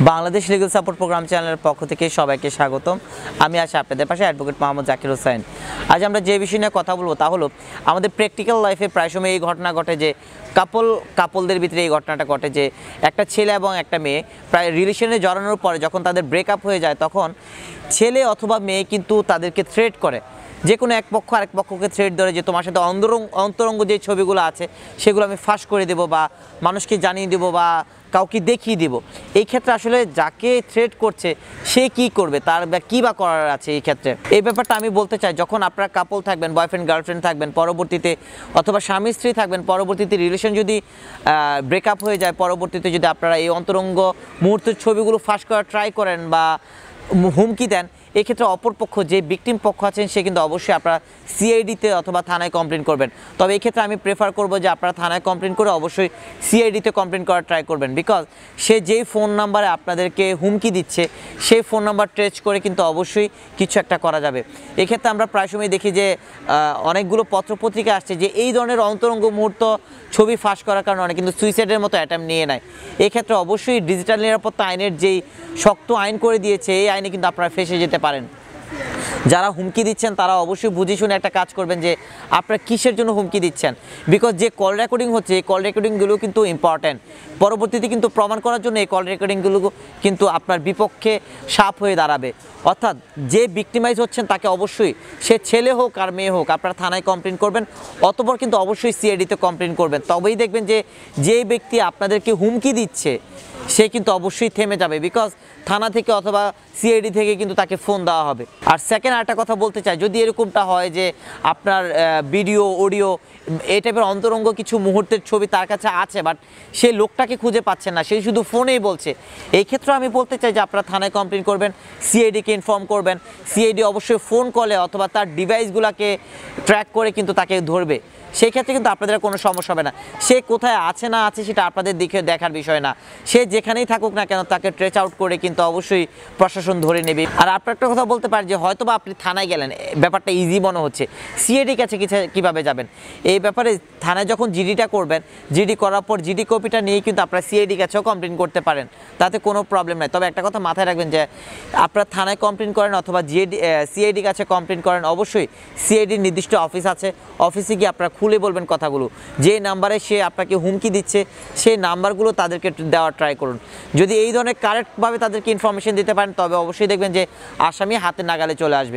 Bangladesh legal support programme চ্যানেলের পক্ষ থেকে সবাইকে স্বাগতম। আমি আছি আপনাদের পাশে অ্যাডভোকেট মোহাম্মদ জাকির হোসেন। আজ আমরা যে বিষয় নিয়ে কথা বলবো তা হলো আমাদের প্র্যাকটিক্যাল লাইফে প্রায় সময় এই ঘটনা ঘটে যে কাপলদের ভিতরে এই ঘটনাটা ঘটে যে একটা ছেলে এবং একটা মেয়ে প্রায় রিলেশনে জড়ানোর পরে যখন তাদের ব্রেকআপ হয়ে যায় তখন ছেলে অথবা মেয়ে কিন্তু তাদেরকে থ্রেট করে, যে কোনো এক পক্ষ আরেক পক্ষকে থ্রেট ধরে যে তোমার সাথে অন্তরঙ্গ যে ছবিগুলো আছে সেগুলো আমি ফাঁস করে দেবো বা মানুষকে জানিয়ে দেবো বা কাউকে দেখিয়ে দিব। এই ক্ষেত্রে আসলে যাকে থ্রেট করছে সে কি করবে, তার কী বা করার আছে এই ক্ষেত্রে। এই ব্যাপারটা আমি বলতে চাই, যখন আপনারা কাপল থাকবেন, বয়ফ্রেন্ড গার্লফ্রেন্ড থাকবেন, পরবর্তীতে অথবা স্বামী স্ত্রী থাকবেন, পরবর্তীতে রিলেশন যদি ব্রেকআপ হয়ে যায়, পরবর্তীতে যদি আপনারা এই অন্তরঙ্গ মুহূর্তের ছবিগুলো ফাঁস করার ট্রাই করেন বা হুমকি দেন, এক্ষেত্রে অপরপক্ষ যে ভিকটিম পক্ষ আছেন সে কিন্তু অবশ্যই আপনারা সিআইডিতে অথবা থানায় কমপ্লেন করবেন। তবে এই ক্ষেত্রে আমি প্রেফার করব যে আপনারা থানায় কমপ্লেন করে অবশ্যই সিআইডিতে কমপ্লেন করার ট্রাই করবেন, বিকজ সে যেই ফোন নাম্বারে আপনাদেরকে হুমকি দিচ্ছে সেই ফোন নাম্বার ট্রেস করে কিন্তু অবশ্যই কিছু একটা করা যাবে। এক্ষেত্রে আমরা প্রায় সময় দেখি যে অনেকগুলো পত্রপত্রিকা আসছে যে এই ধরনের অন্তরঙ্গ মুহূর্ত ছবি ফাঁস করার কারণে অনেক কিন্তু সুইসাইডের মতো অ্যাটেম্প নিয়ে নেয়। এক্ষেত্রে অবশ্যই ডিজিটাল নিরাপত্তা আইনের যেই শক্ত আইন করে দিয়েছে এই আইনে কিন্তু আপনারা ফেঁসে যেতে পারেন। যারা হুমকি দিচ্ছেন তারা অবশ্যই বুঝে শুনে একটা কাজ করবেন যে আপনারা কিসের জন্য হুমকি দিচ্ছেন, বিকজ যে কল রেকর্ডিং হচ্ছে এই কল রেকর্ডিংগুলো কিন্তু ইম্পর্ট্যান্ট। পরবর্তীতে কিন্তু প্রমাণ করার জন্য এই কল রেকর্ডিংগুলো কিন্তু আপনার বিপক্ষে সাপ হয়ে দাঁড়াবে। অর্থাৎ যে ভিকটিমাইজ হচ্ছেন তাকে অবশ্যই, সে ছেলে হোক আর মেয়ে হোক, আপনারা থানায় কমপ্লেন করবেন, অতঃপর কিন্তু অবশ্যই সিআইডিতে কমপ্লেন করবেন। তবেই দেখবেন যে ব্যক্তি আপনাদেরকে হুমকি দিচ্ছে সে কিন্তু অবশ্যই থেমে যাবে, বিকজ থানা থেকে অথবা সিআইডি থেকে কিন্তু তাকে ফোন দেওয়া হবে। আর সেকেন্ড আরেকটা কথা বলতে চাই, যদি এরকমটা হয় যে আপনার ভিডিও অডিও এই টাইপের অন্তরঙ্গ কিছু মুহূর্তের ছবি তার কাছে আছে বাট সে লোকটাকে খুঁজে পাচ্ছেন না, সে শুধু ফোনেই বলছে, এই ক্ষেত্রে আমি বলতে চাই যে আপনারা থানায় কমপ্লেন করবেন, সিআইডিকে ইনফর্ম করবেন। সিআইডি অবশ্যই ফোন কলে অথবা তার ডিভাইসগুলোকে ট্র্যাক করে কিন্তু তাকে ধরবে। সেই ক্ষেত্রে কিন্তু আপনাদের কোনো সমস্যা হবে না। সে কোথায় আছে না আছে সেটা আপনাদের দিকে দেখার বিষয় না, সে যেখানেই থাকুক না কেন তাকে ট্রেস আউট করে কিন্তু অবশ্যই প্রশাসন ধরে নেবে। আর আপনার একটা কথা বলতে পারেন যে হয়তো বা আপনি থানায় গেলেন, ব্যাপারটা ইজি মনে হচ্ছে, সিআইডি কাছে কীভাবে যাবেন? এই ব্যাপারে থানায় যখন জিডিটা করবেন, জিডি করার পর জিডি কপিটা নিয়ে কিন্তু আপনারা সিআইডি কাছেও কমপ্লেন করতে পারেন, তাতে কোনো প্রবলেম নাই। তবে একটা কথা মাথায় রাখবেন যে আপনারা থানায় কমপ্লেন করেন অথবা সিআইডি কাছে কমপ্লেন করেন, অবশ্যই সিআইডির নির্দিষ্ট অফিস আছে, অফিসে গিয়ে আপনারা খুলে বলবেন কথাগুলো, যে নাম্বারে সে আপনাকে হুমকি দিচ্ছে সেই নাম্বারগুলো তাদেরকে দেওয়ার ট্রাই করুন। যদি এই ধরনের কারেক্টভাবে তাদেরকে ইনফরমেশন দিতে পারেন তবে অবশ্যই দেখবেন যে আসামি হাতের নাগালে চলে আসবে।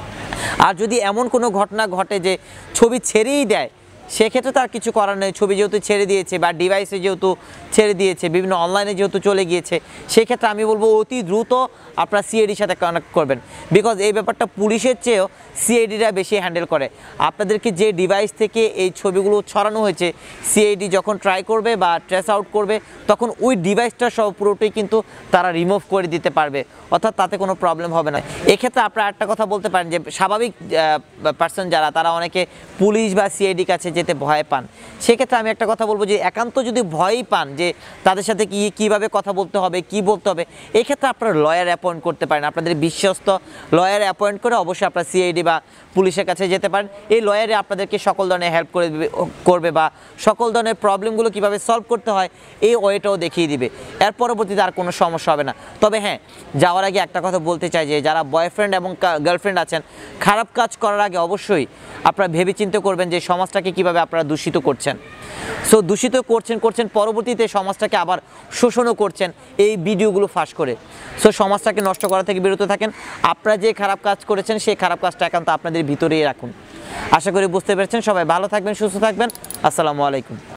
আর যদি এমন কোনো ঘটনা ঘটে যে ছবি ছেড়েই দেয়, সেক্ষেত্রে তার কিছু করার নেই, ছবি যেহেতু ছেড়ে দিয়েছে বা ডিভাইসে যেহেতু ছেড়ে দিয়েছে, বিভিন্ন অনলাইনে যেহেতু চলে গিয়েছে, সেক্ষেত্রে আমি বলবো অতি দ্রুত আপনারা সিআইডির সাথে কানেক্ট করবেন, বিকজ এই ব্যাপারটা পুলিশের চেয়েও সিআইডিরা বেশি হ্যান্ডেল করে। আপনাদেরকে যে ডিভাইস থেকে এই ছবিগুলো ছড়ানো হয়েছে সিআইডি যখন ট্রাই করবে বা ট্রেস আউট করবে তখন ওই ডিভাইসটা সহ পুরোটাই কিন্তু তারা রিমুভ করে দিতে পারবে, অর্থাৎ তাতে কোনো প্রবলেম হবে না। এক্ষেত্রে আপনারা একটা কথা বলতে পারেন যে স্বাভাবিক পার্সন যারা, তারা অনেকে পুলিশ বা সিআইডি কাছে যেতে ভয় পান। সেক্ষেত্রে আমি একটা কথা বলবো যে একান্ত যদি ভয়ই পান যে তাদের সাথে কীভাবে কথা বলতে হবে, কি বলতে হবে, এক্ষেত্রে আপনারা লয়ার অ্যাপয়েন্ট করতে পারেন, আপনাদের বিশ্বস্ত লয়ার অ্যাপয়েন্ট করে অবশ্যই আপনারা সিআইডি বা পুলিশের কাছে যেতে পারেন। এই লয়ারে আপনাদেরকে সকল ধরনের হেল্প করবে বা সকল ধরনের প্রবলেমগুলো কীভাবে সলভ করতে হয় এই ওয়েটাও দেখিয়ে দিবে। এর পরবর্তীতে আর কোনো সমস্যা হবে না। তবে হ্যাঁ, যাওয়ার আগে একটা কথা বলতে চাই যে যারা বয়ফ্রেন্ড এবং গার্লফ্রেন্ড আছেন, খারাপ কাজ করার আগে অবশ্যই আপনারা ভেবেচিন্তে করবেন যে সমাজটাকে কীভাবে আপনারা দূষিত করছেন। সো দূষিত করছেন পরবর্তীতে সমাজটাকে আবার শোষণও করছেন এই ভিডিওগুলো ফাঁস করে। সো সমাজটাকে নষ্ট করা থেকে বিরত থাকেন। আপনারা যে খারাপ কাজ করেছেন সেই খারাপ কাজটা একান্ত আপনাদের ভিতরেই রাখুন। আশা করি বুঝতে পেরেছেন। সবাই ভালো থাকবেন, সুস্থ থাকবেন। আসসালামু আলাইকুম।